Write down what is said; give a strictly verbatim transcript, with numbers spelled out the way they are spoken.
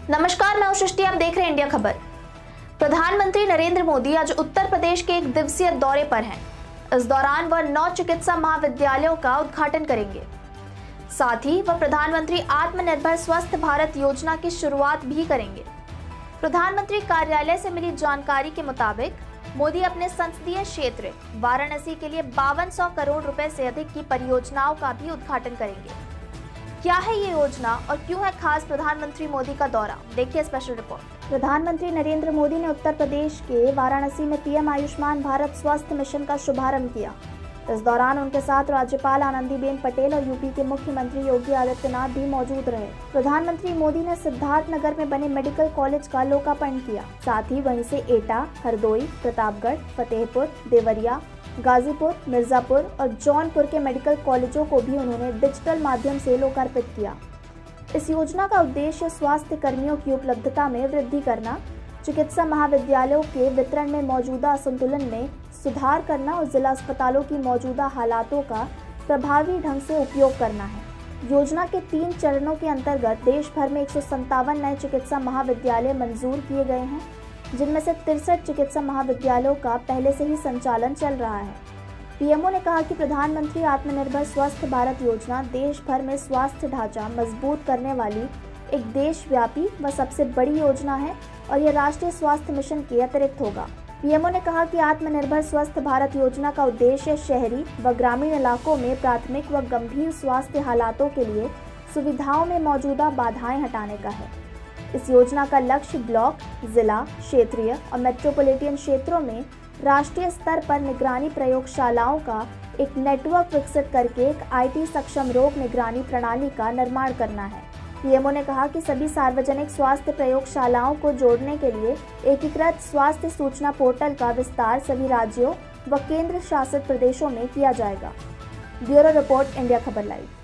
नमस्कार, मैं सृष्टि, आप देख रहे हैं इंडिया खबर। प्रधानमंत्री नरेंद्र मोदी आज उत्तर प्रदेश के एक दिवसीय दौरे पर हैं। इस दौरान वह नौ चिकित्सा महाविद्यालयों का उद्घाटन करेंगे। साथ ही वह प्रधानमंत्री आत्मनिर्भर स्वस्थ भारत योजना की शुरुआत भी करेंगे। प्रधानमंत्री कार्यालय से मिली जानकारी के मुताबिक मोदी अपने संसदीय क्षेत्र वाराणसी के लिए बावन सौ करोड़ रुपए से अधिक की परियोजनाओं का भी उद्घाटन करेंगे। क्या है ये योजना और क्यों है खास प्रधानमंत्री मोदी का दौरा, देखिए स्पेशल रिपोर्ट। प्रधानमंत्री नरेंद्र मोदी ने उत्तर प्रदेश के वाराणसी में पीएम आयुष्मान भारत स्वास्थ्य मिशन का शुभारंभ किया। इस दौरान उनके साथ राज्यपाल आनंदीबेन पटेल और यूपी के मुख्यमंत्री योगी आदित्यनाथ भी मौजूद रहे। प्रधानमंत्री मोदी ने सिद्धार्थनगर में बने मेडिकल कॉलेज का लोकार्पण किया। साथ ही वहीं से एटा, हरदोई, प्रतापगढ़, फतेहपुर, देवरिया, गाजीपुर, मिर्जापुर और जौनपुर के मेडिकल कॉलेजों को भी उन्होंने डिजिटल माध्यम से लोकार्पित किया। इस योजना का उद्देश्य स्वास्थ्य कर्मियों की उपलब्धता में वृद्धि करना, चिकित्सा महाविद्यालयों के वितरण में मौजूदा असंतुलन में सुधार करना और जिला अस्पतालों की मौजूदा हालातों का प्रभावी ढंग से उपयोग करना है। योजना के तीन चरणों के अंतर्गत देश भर में एक सौ संतावन नए चिकित्सा महाविद्यालय मंजूर किए गए हैं, जिनमें से तिरसठ चिकित्सा महाविद्यालयों का पहले से ही संचालन चल रहा है। पीएमओ ने कहा कि प्रधानमंत्री आत्मनिर्भर स्वस्थ भारत योजना देश भर में स्वास्थ्य ढांचा मजबूत करने वाली एक देशव्यापी व सबसे बड़ी योजना है और यह राष्ट्रीय स्वास्थ्य मिशन के अतिरिक्त होगा। पीएमओ ने कहा कि आत्मनिर्भर स्वस्थ भारत योजना का उद्देश्य शहरी व ग्रामीण इलाकों में प्राथमिक व गंभीर स्वास्थ्य हालातों के लिए सुविधाओं में मौजूदा बाधाएं हटाने का है। इस योजना का लक्ष्य ब्लॉक, जिला, क्षेत्रीय और मेट्रोपॉलिटन क्षेत्रों में राष्ट्रीय स्तर पर निगरानी प्रयोगशालाओं का एक नेटवर्क विकसित करके एक आईटी सक्षम रोग निगरानी प्रणाली का निर्माण करना है। पीएमओ ने कहा कि सभी सार्वजनिक स्वास्थ्य प्रयोगशालाओं को जोड़ने के लिए एकीकृत स्वास्थ्य सूचना पोर्टल का विस्तार सभी राज्यों व केंद्र शासित प्रदेशों में किया जाएगा। Bureau report, India Khabar live.